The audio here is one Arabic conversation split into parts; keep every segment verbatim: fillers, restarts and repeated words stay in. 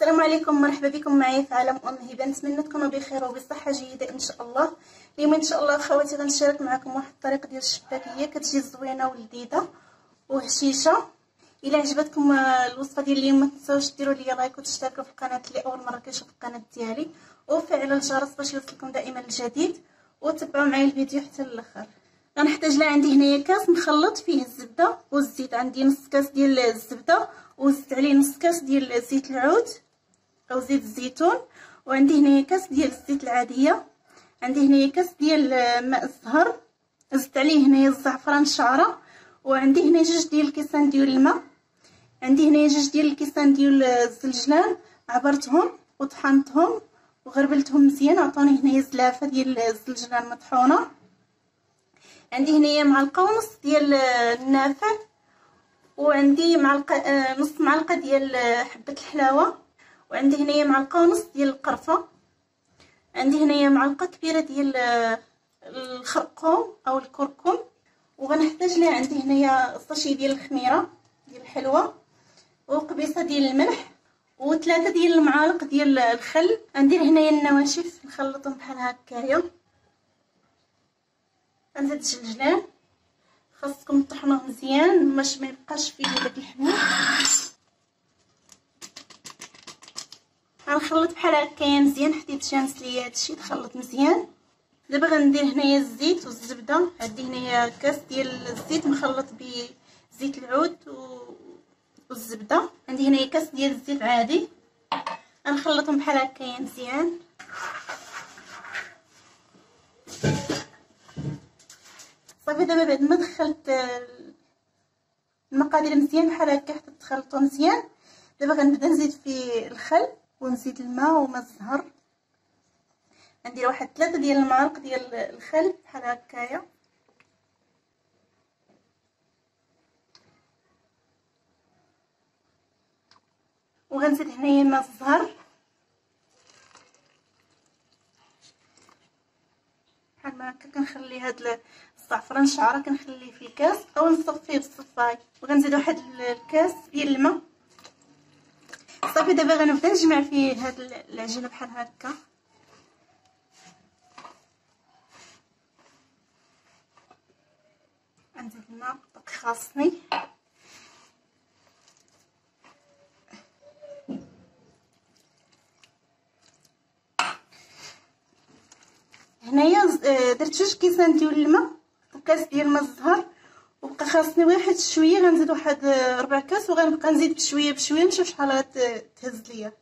السلام عليكم، مرحبا بكم معايا في عالم ام هبه. نتمنى تكونوا بخير وبصحه جيده ان شاء الله. اليوم ان شاء الله اخواتي غنشارك معكم واحد الطريقه ديال الشباكيه كتجي زوينه ولذيذه وهشيشه. الا عجبتكم الوصفه ديال اليوم ما تنساوش ديروا لي لايك وتشتركوا في القناه اللي اول مره كيشوف القناه ديالي، وفعلوا الجرس باش يوصلكم دائما الجديد، وتبعوا معايا الفيديو حتى الاخر. غنحتاج لها عندي هنايا كاس مخلط فيه الزبده والزيت. عندي نص كاس ديال الزبده وزدت عليه نص كاس ديال زيت العود او زيت الزيتون، وعندي هنايا كاس ديال الزيت العاديه. عندي هنايا كاس ديال ماء الزهر، زدت عليه هنايا الزعفران شعره، وعندي هنا جوج ديال الكيسان ديال الماء. عندي هنايا جوج ديال الكيسان ديال الزنجلان، عبرتهم وطحنتهم وغربلتهم مزيان، عطوني هنايا زلافه ديال الزنجلان مطحونه. عندي هنايا معلقه ونص ديال النافع، وعندي معلقه نص معلقه ديال حبه الحلاوه، وعندي هنايا معلقه ونص ديال القرفه. عندي هنايا معلقه كبيره ديال الخرقوم او الكركم، وغنحتاج ليه عندي هنايا ساشي ديال الخميره ديال الحلوه، وقبيصه ديال الملح، وثلاثه ديال المعالق ديال الخل. عندي هنايا النواشف نخلطهم بحال هكايا. غنزيد الجلجلان، خاصكم تطحنوه مزيان باش ما يبقاش فيه داك الحبوب. غنخلط بحال هكايا مزيان حتى يتجانس ليا هادشي، نخلط مزيان. دابا غندير هنايا الزيت والزبده. عندي هنايا كاس ديال الزيت مخلط بزيت العود والزبده. عندي هنايا كاس ديال الزيت عادي، غنخلطهم بحال هكايا مزيان. صافي دابا بعد ما دخلت المقادير مزيان بحال هكا حتى تخلطوا مزيان، دابا غنبدا نزيد في الخل ونزيد الماء وماء الزهر. غندير واحد ثلاثة ديال المعالق ديال الخل بحال هكايا، وغنزيد هنايا ماء الزهر بحال ما هكا. كنخلي هاد الزعفران شعره كنخليه في الكاس او نصفيه بالصفاي، وغنزيد واحد الكاس ديال الماء. صافي دابا غنبدا نجمع فيه هاد العجينه بحال هكا. غنزيد الماء داك خاصني. هنايا درت جوج كيسان ديال الماء وكاس ديال ماء الزهر، وبقى خاصني واحد شويه. غنزيد واحد ربع كاس، وغنبقى نزيد بشويه بشويه نشوف شحال غتهز ليا.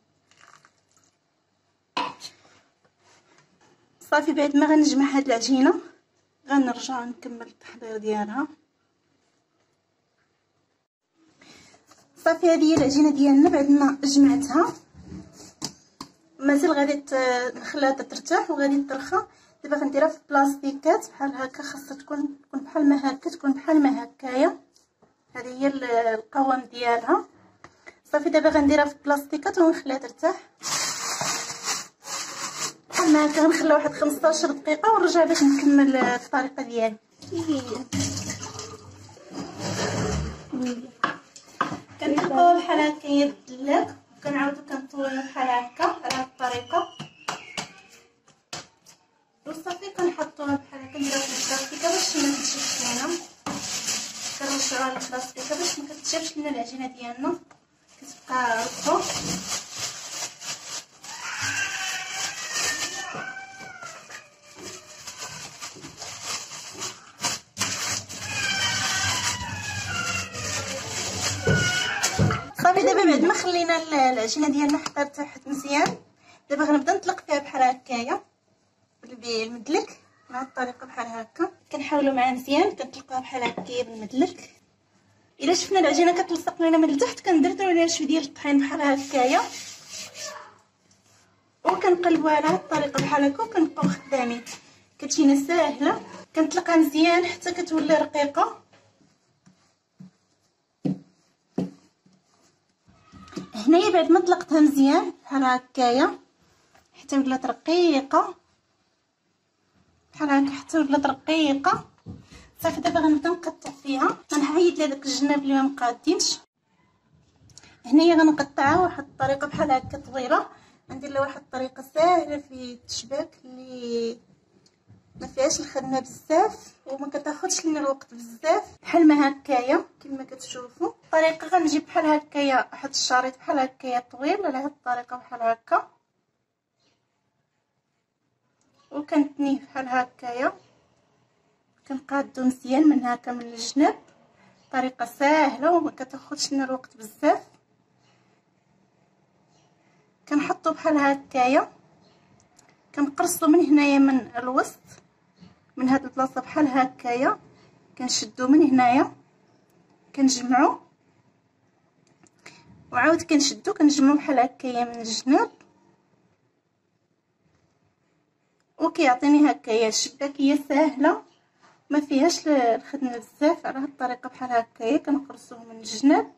صافي بعد ما غنجمع هاد العجينه غنرجع نكمل التحضير ديالها. صافي هذه هي العجينه ديالنا بعد ما جمعتها. مازال غادي نخليها ترتاح وغادي ترخى. دابا غنديرها في بلاستيكات بحال هكا، خاصها تكون تكون بحال ما هكا، تكون بحال ما هكايا. هذه هي القوام ديالها. صافي دابا غنديرها في بلاستيكات ونخليها ترتاح بحال ما هكا. غنخليها واحد خمسطاش دقيقه ونرجع باش نكمل الطريقه ديالي. كنطلقوها بحال هكايا بالدلاك، وكنعاودو كنطويوها بحال هكا على هاد الطريقه، وصافي كنحطوها بحال هكا. نديروها في البلاستيكه باش ما تنشفش لينا، كنرجعوها للبلاستيكه باش ما كتشافش لنا العجينه ديالنا، كتبقى رطبه. صافي دابا بعد ما خلينا العجينه ديالنا حتى ارتاحت مزيان، دابا غنبدا نطلق فيها بحال هكايا بالمدلك بهاد الطريقه بحال هكا. كنحاولوا معاه مزيان، كنطلقوها بحال هكايا بالمدلك. الا شفنا العجينه كتلصق لنا من التحت كندردروا عليها شويه ديال الطحين بحال هكايا، وكنقلبوها على هاد الطريقه بحال هكا، وكنبقاو خدامين. كتجينا ساهله. كنطلقها مزيان حتى كتولي رقيقه. هنايا بعد ما طلقتها مزيان بحال هكايا حتى ولات رقيقه بحال هكا، حتى ولات رقيقه. صافي دابا غنبدا نقطع فيها. غنحيد لها داك الجناب اللي ما مقادينش. هنايا غنقطعها واحد الطريقه بحال هكا طويله. غندير لها واحد الطريقه ساهله في التشباك اللي ما فيهاش الخدمه بزاف وما كتاخذش لنا الوقت بزاف، بحال ما هكايا كما كتشوفوا. الطريقه غنجيب بحال هكايا واحد الشريط بحال هكايا طويل على هاد الطريقه بحال هكا، وكنتنيه بحال هكايا، كنقادو مزيان من هكا من الجناب. طريقه ساهله وما كتاخذش لنا الوقت بزاف. كنحطو بحال هكايا، كنقرصو من هنايا من الوسط من هاد البلاصه بحال هكايا، كنشدو من هنايا كنجمعو وعاود كنشدو كنجمعو بحال هكايا من الجناب، وكيعطيني هكايا الشباكيه ساهله ما فيهاش الخدمه بزاف. على هاد الطريقه بحال هكايا كنقرصوه من الجناب.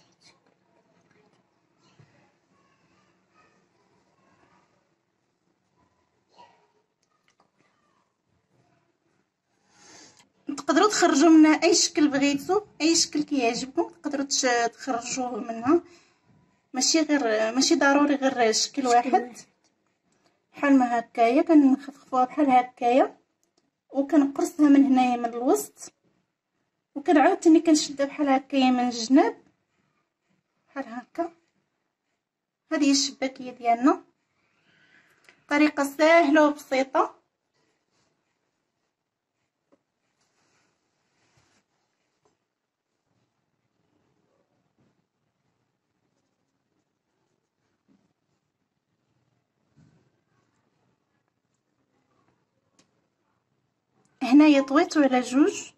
تقدروا تخرجوا منها اي شكل بغيتو، اي شكل كيعجبكم تقدروا تخرجوه منها، ماشي غير ماشي ضروري غير شكل واحد. بحال ما هكايا كنخففوها بحال هكايا وكنقرصها من هنايا من الوسط، وكنعاود تاني كنشدها بحال هكايا من الجناب بحال هكا. هذه هي الشباكيه ديالنا، طريقه سهله وبسيطه. هنايا طويتو على جوج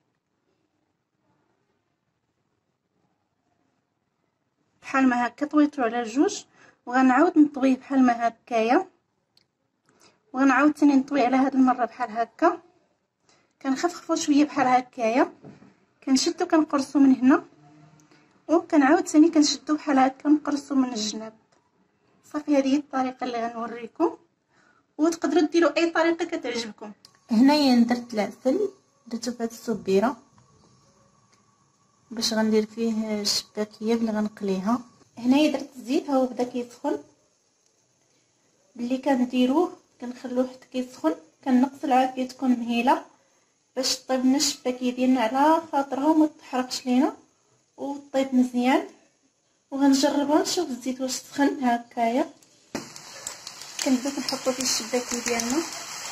بحال ما هكا، طويتو على جوج وغنعاود نطويه بحال ما هكايا، وغنعاود تاني نطوي على هاد المره بحال هكا. كنخففو شويه بحال هكايا، كنشدو كنقرصو من هنا وكنعاود تاني كنشدو بحال هكا نقرصو من الجناب. صافي هذه هي الطريقه اللي غنوريكم، وتقدروا ديروا اي طريقه كتعجبكم. هنايا درت العسل، درتو في هاد الصبيره باش غندير فيه الشباكيه اللي غنقليها. هنايا درت الزيت، ها هو بدا كيسخن. اللي كنديروه كنخلوه حتى كيسخن، كنقص العافيه تكون مهيله باش طيب لنا الشباكيه ديالنا على خاطرها وما تحرقش لينا وطيب مزيان. وغنجربها نشوف الزيت واش سخن. هكايا كنبداو كنحطو فيه الشباكيه ديالنا.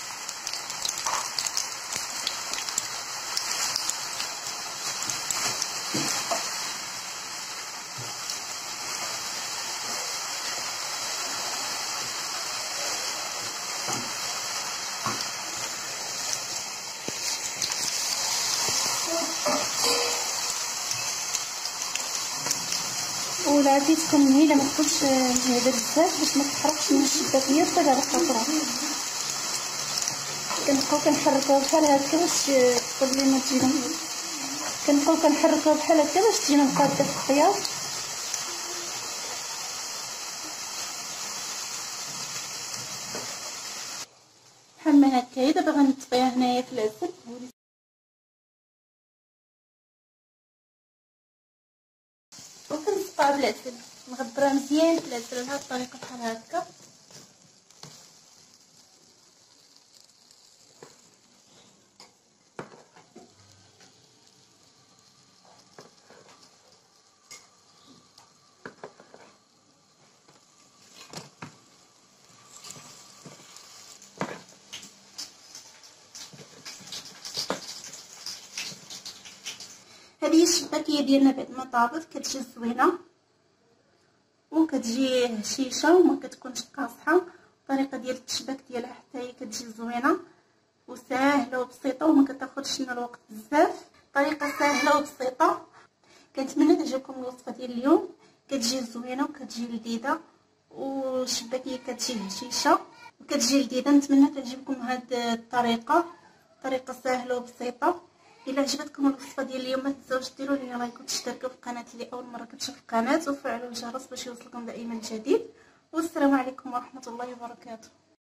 والعافيه تكون مهيله، ما تكونش مهيله بزاف باش ما تحرقش من الشباكيه طيب على خاطرها. كنبقاو كنحركوها بحال هكا باش تطيب لينا تجينا، كنبقاو كنحركوها بحال هكا باش تجينا مقاده في الخياط. بحال ما هكايا. دابا غنطفيها هنايا في العسل، وكنسقعها بالعسل، نغبرها مزيان في العسل بهاد الطريقه بحال هكا. هذه الشباكيه ديالنا بعد ما طابت كتجي زوينه وكتجي هشيشه وما كتكونش قاصحه. الطريقه ديال التشباك ديالها حتى هي كتجي زوينه وسهله وبسيطه وما كتاخذش لنا الوقت بزاف. طريقه سهله وبسيطه. كنتمنى تعجبكم الوصفه ديال اليوم، كتجي زوينه وكتجي لذيذه والشباكيه كتجي هشيشه وكتجي لذيذه. نتمنى تعجبكم هاد الطريقه، طريقه سهله وبسيطه. الا عجبتكم الوصفه ديال اليوم ما تنساوش ديروا لي لايك وتشتركوا في القناه اللي اول مره كتشوف القناه، وفعلوا الجرس باش يوصلكم دائما جديد. والسلام عليكم ورحمه الله وبركاته.